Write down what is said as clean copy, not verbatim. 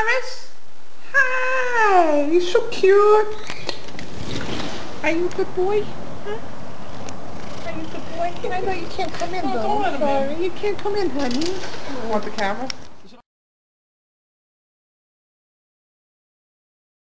Travis? Hi, you're so cute. Are you a good boy? Huh? Are you a good boy? I know you can't come in though. I'm sorry. You can't come in, honey. You want the camera?